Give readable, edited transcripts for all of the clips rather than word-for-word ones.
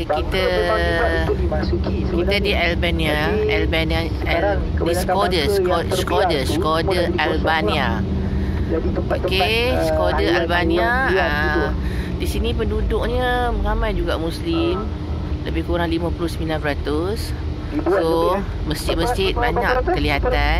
kita di Albania, di Skoda Albania. Okey, Skoda Albania. Di sini penduduknya ramai juga Muslim, lebih kurang 59%. So masjid-masjid banyak kelihatan.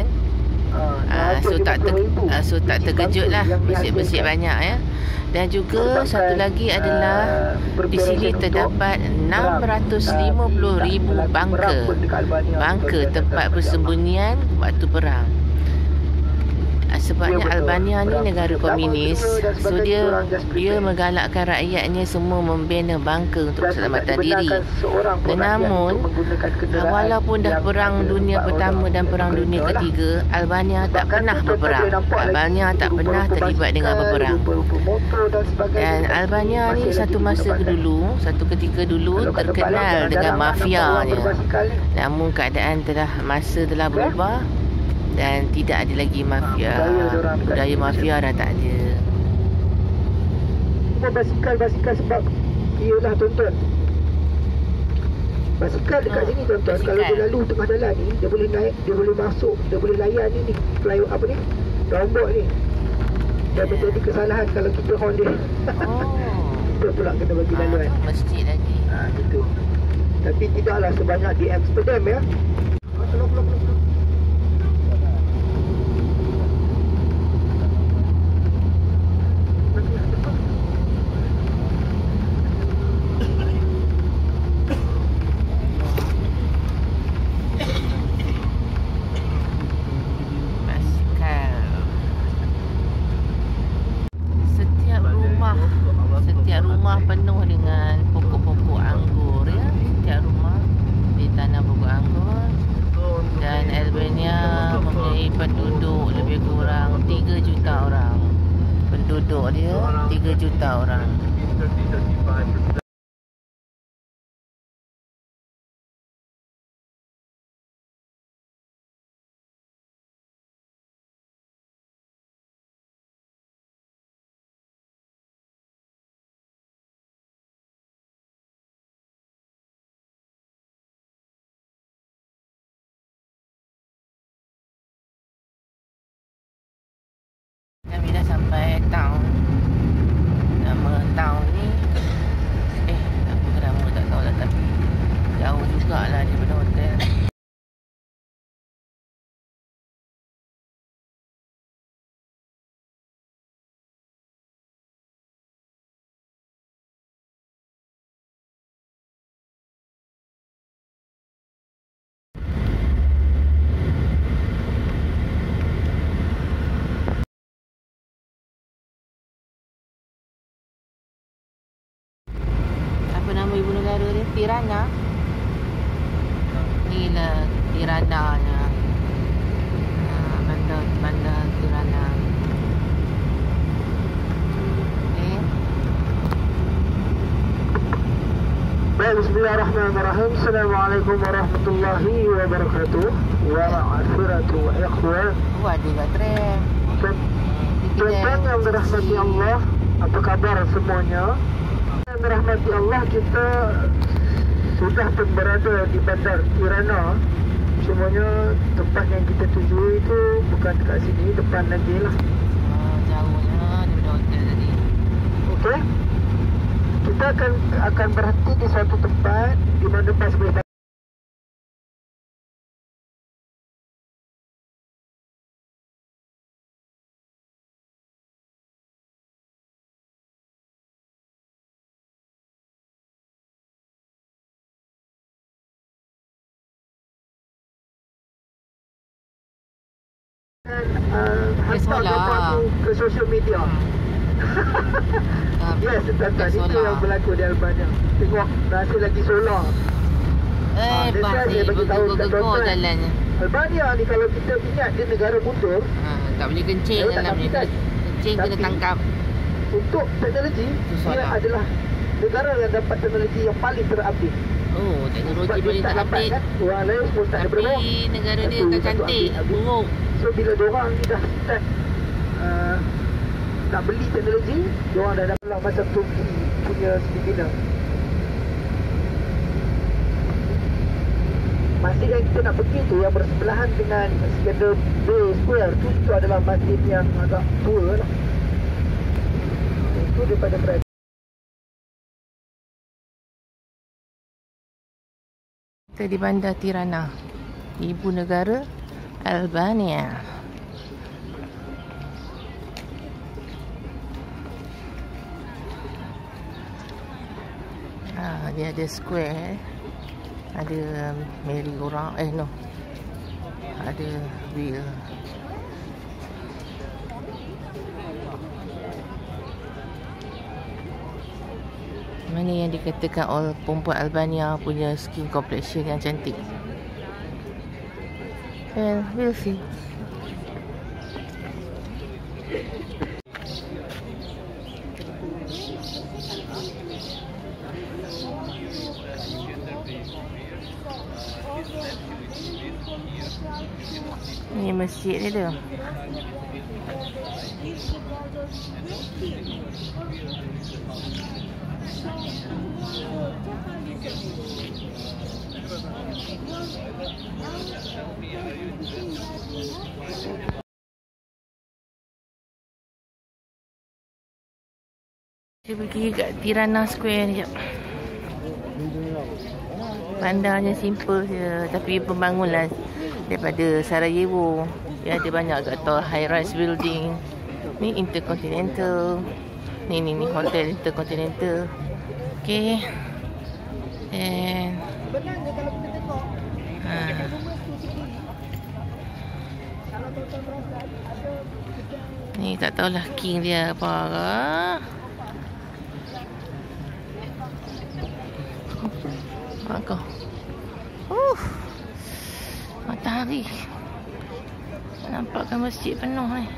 So tak terkejut lah, masjid-masjid banyak ya. Dan juga satu lagi adalah di sini terdapat 650,000 bunker tempat persembunyian waktu perang. Sebabnya Albania ni negara komunis, so dia menggalakkan rakyatnya semua membina bunker untuk keselamatan diri. Namun walaupun dah perang dunia pertama dan perang dunia ketiga, Albania tak pernah berperang. Albania tak pernah terlibat dengan berperang. Dan Albania ni satu ketika dulu terkenal dengan mafianya. Namun keadaan masa telah berubah dan tidak ada lagi mafia. Budaya mafia dah tak ada. Basikal sebab iyalah tuan-tuan, basikal dekat sini tuan-tuan, kalau dia lalu tengah jalan ni, dia boleh naik, dia boleh masuk, dia boleh layan ni flyover apa ni, rombok ni. Dan menjadi kesalahan kalau kita horn dia. Kita pula kena bagi laluan. Mesti lagi. Gitu. Tapi tidaklah sebanyak di Amsterdam ya. Setiap rumah penuh dengan pokok-pokok anggur ya. Setiap rumah ditanam pokok anggur. Dan Albania mempunyai penduduk lebih kurang 3 juta orang. Penduduk dia 3 juta orang. Kami dah sampai town. Nama town ni apa nama tak tahu lah, tapi jauh jugalah daripada hotel. Nama ibu negara dia Tirana. Inilah Tirananya. Bandar Tirana. Bismillahirrahmanirrahim. Assalamualaikum warahmatullahi wabarakatuh. Wa ma'afiratu wa ikhwan. Ada kat tram. Tuan-tuan yang dirahmati Allah, apa khabar semuanya? Dirahmati Allah, kita sudah pun berada di Bandar Tirana. Semuanya tempat yang kita tuju itu bukan dekat sini, depan lagi lah. Jauhnya daripada hotel tadi. Okey. Kita akan berhenti di suatu tempat di mana bas boleh hantar gambar ke social media. Yes, tuan-tuan, itu yang berlaku di Albania. Tengok, rasa lagi solar. Saya bagi tahu kat tuan-tuan, Albania ni kalau kita ingat dia negara motor, tak boleh kencing dalam ni. Kencing kena tangkap. Untuk teknologi, dia adalah negara yang dapat teknologi yang paling terupdate. Teknologi boleh tak update kan? Orang lain semua tak ada perbeza. Tapi negara dia tak cantik, buruk. So bila diorang ni dah start nak beli teknologi, diorang dah dapat macam Turki punya seminar. masjid yang kita nak pergi tu yang bersebelahan dengan Iskandar Bay Square tu, itu adalah masjid yang agak tua lah. Itu daripada mereka. Kita di Bandar Tirana, ibu negara Albania. Dia ada square, ada merry-go-round, no, ada wheel. Mana yang dikatakan all perempuan Albania punya skin complexion yang cantik? Well, we'll see. Ni masjid ni tu. Kita pergi kat Tirana Square ni sekejap. Bandarnya simple je, tapi pembangunan daripada Sarajevo. Dia ada banyak kat tall high rise building. Ni Intercontinental. Ni hotel Intercontinental. Okay. And ni tak tahulah king dia apa ke. Kau. Matahari. Nampakkan masjid penuh ni.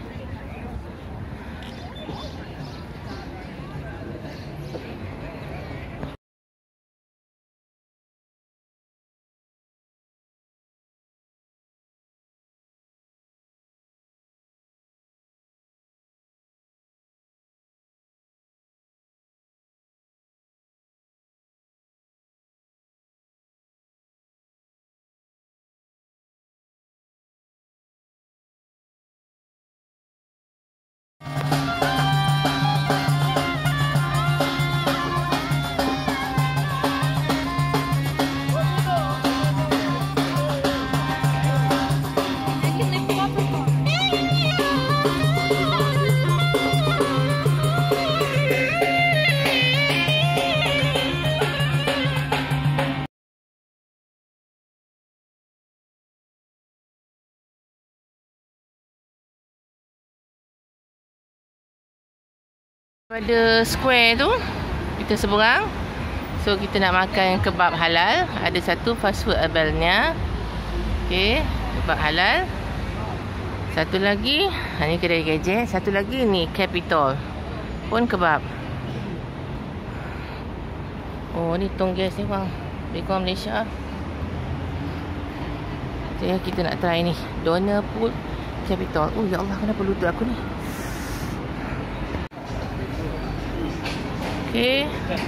Pada square tu kita seberang. So kita nak makan kebab halal. Ada satu fast food Albania. Okay, kebab halal. Satu lagi, ni kedai gadget. Satu lagi ni Capitol, pun kebab. Oh, ni tong gas ni bang, lebih kurang Malaysia. So kita nak try ni Doner Pool Capitol. Oh ya Allah, kenapa lutut aku ni? Okay,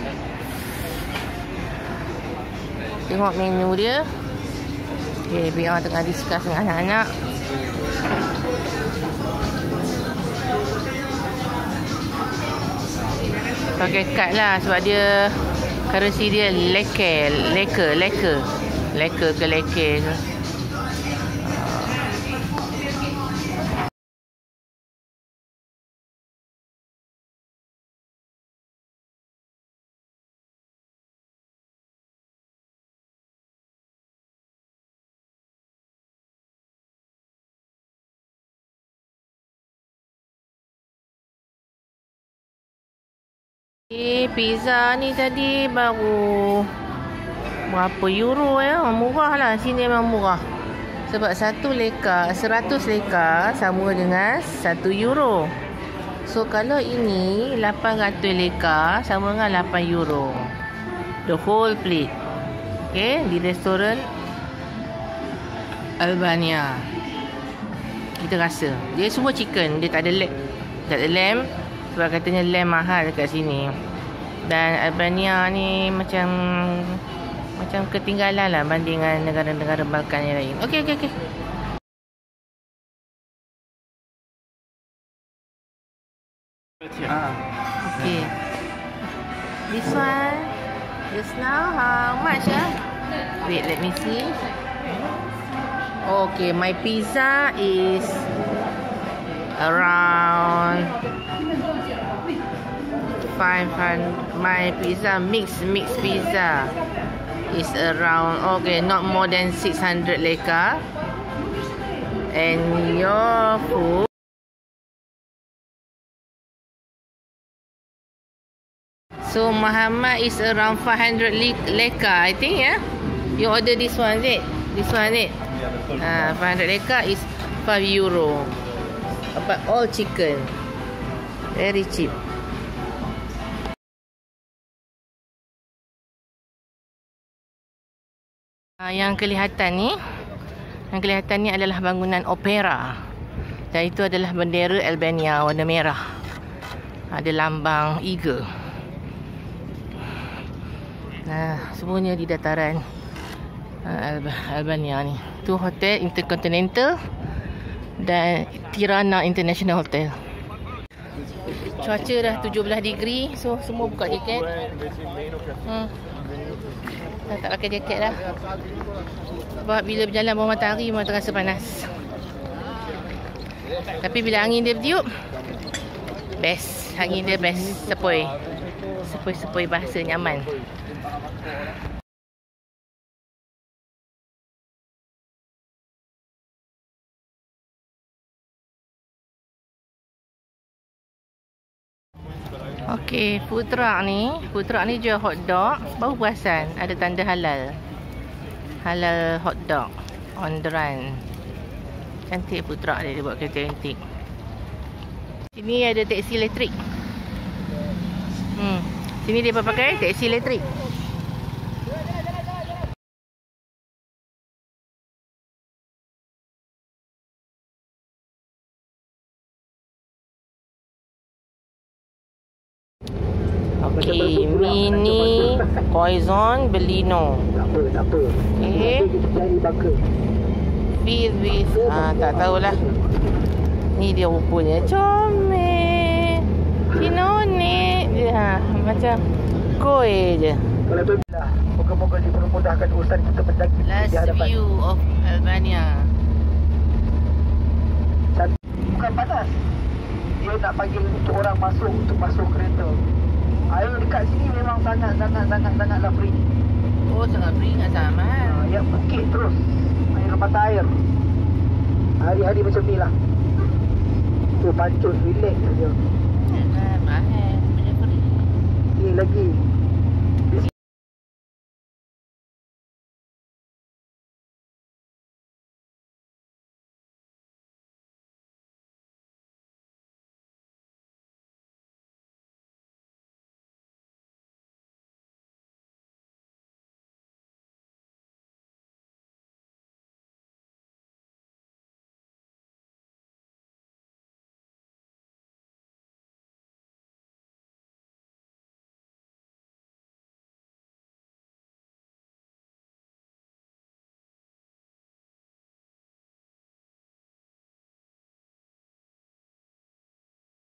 tengok menu dia. Okay, biar tengah discuss dengan anak-anak. Pakai kad lah sebab dia currency dia leke ke leke. Pizza ni tadi baru berapa euro ya? Murah lah. Sini memang murah. Sebab 100 leka sama dengan 1 euro. So kalau ini 800 leka sama dengan 8 euro. The whole plate. Okay, di restoran Albania. Kita rasa dia semua chicken, dia tak ada lamb. Sebab katanya lamb mahal dekat sini. Dan Albania ni macam macam ketinggalan lah bandingan negara-negara Balkan yang lain. Okey. Okay. This one just now how much Wait, let me see. Okay, my pizza is around 500. My pizza mix pizza is around, okay, not more than 600 leka. And your food so Muhammad is around 500 leka, I think, yeah. You order this one, is it? This one, is it? 500 leka is 5 euro. But all chicken. Very cheap. Yang kelihatan ni adalah bangunan opera. Dan itu adalah bendera Albania warna merah. Ada lambang eagle. Semuanya di dataran Albania ni. Tu hotel Intercontinental dan Tirana International Hotel. Cuaca dah 17 degree, so semua buka jaket. Dah tak pakai jaket dah. Sebab bila berjalan bawah matahari memang terasa panas. Tapi bila angin dia bertiup, best. Angin dia best. Sepoi bahasa nyaman. Okey, food truck ni jual hot dog. Baru perasan ada tanda halal. Halal hot dog on the run. Cantik food truck dia buat kereta antik. Sini ada teksi elektrik. Sini dia pakai teksi elektrik. Okay, mini Poison Bellino. Okay. Filled with tak tahulah. Ni dia rupanya comel. Kinone dia macam koi je. Kalau tu moga-moga dipermudahkan urusan kita mendaki di hadapan. Last view of Albania. Bukan panas. Dia nak panggil untuk orang masuk kereta. Air dekat sini memang sangatlah free. Oh, sangat free kat sana. Yang bukit terus. Air mata air. Hari-hari macam ni lah. Tu pancus, relax saja. Mahal punya free. Ni lagi